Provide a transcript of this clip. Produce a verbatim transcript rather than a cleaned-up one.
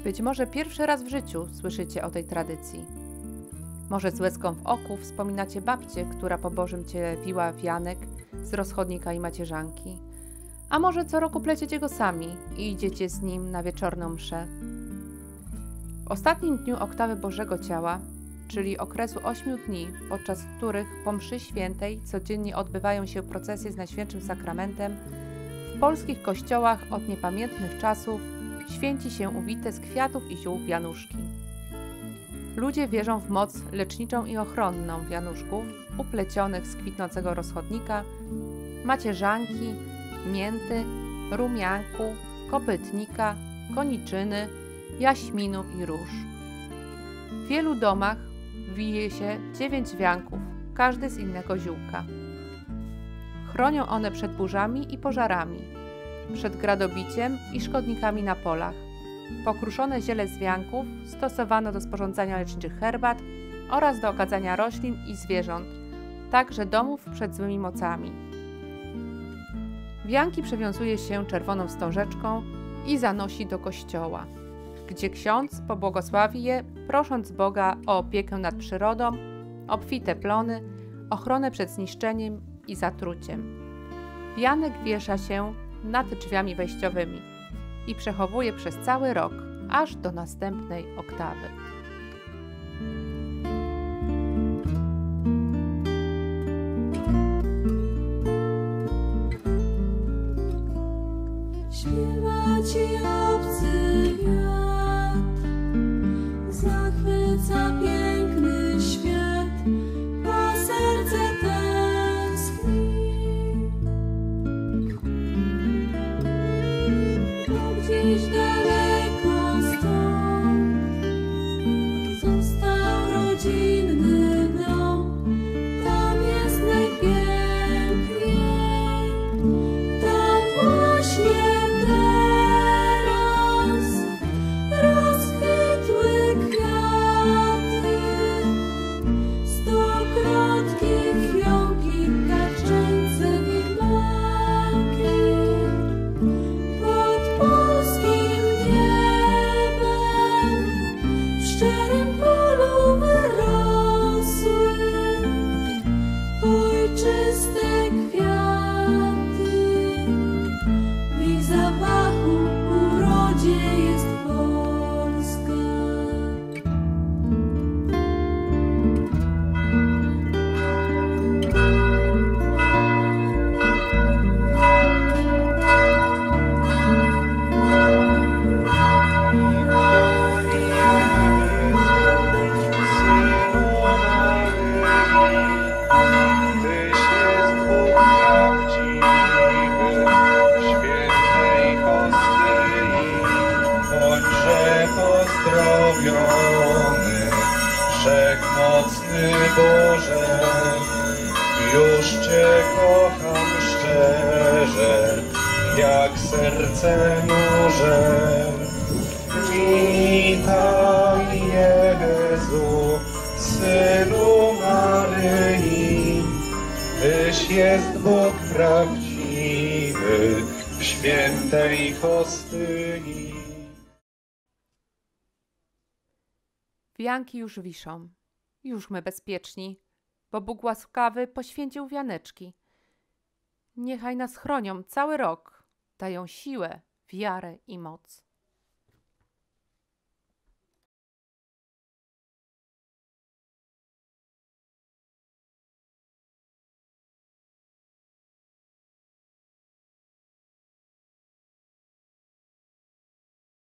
Być może pierwszy raz w życiu słyszycie o tej tradycji. Może z łezką w oku wspominacie babcię, która po Bożym Ciele wiła wianek z rozchodnika i macierzanki. A może co roku pleciecie go sami i idziecie z nim na wieczorną mszę. W ostatnim dniu oktawy Bożego Ciała, czyli okresu ośmiu dni, podczas których po mszy świętej codziennie odbywają się procesje z Najświętszym Sakramentem, w polskich kościołach od niepamiętnych czasów święci się uwite z kwiatów i ziół wianuszki. Ludzie wierzą w moc leczniczą i ochronną wianuszków uplecionych z kwitnącego rozchodnika, macierzanki, mięty, rumianku, kopytnika, koniczyny, jaśminu i róż. W wielu domach wije się dziewięć wianków, każdy z innego ziółka. Chronią one przed burzami i pożarami, przed gradobiciem i szkodnikami na polach. Pokruszone ziele z wianków stosowano do sporządzania leczniczych herbat oraz do okadzania roślin i zwierząt, także domów przed złymi mocami. Wianki przewiązuje się czerwoną wstążeczką i zanosi do kościoła, gdzie ksiądz pobłogosławi je, prosząc Boga o opiekę nad przyrodą, obfite plony, ochronę przed zniszczeniem i zatruciem. Wianek wiesza się nad drzwiami wejściowymi i przechowuje przez cały rok, aż do następnej oktawy. Śpiewa ci obcy wiatr, zachwyca piękny świat, a serce tęskni. To gdzieś daleko stąd został rodzinny dom, tam jest najpiękniej, tam właśnie czyste kwiaty, w ich zapachu urodzie jest Polska. Pozdrowiony, Wszechmocny Boże, już Cię kocham szczerze, jak serce morze. Witaj Jezu, Synu Maryi, Tyś jest Bóg prawdziwy w świętej hostyi. Wianki już wiszą, już my bezpieczni, bo Bóg łaskawy poświęcił wianeczki. Niechaj nas chronią cały rok, dają siłę, wiarę i moc.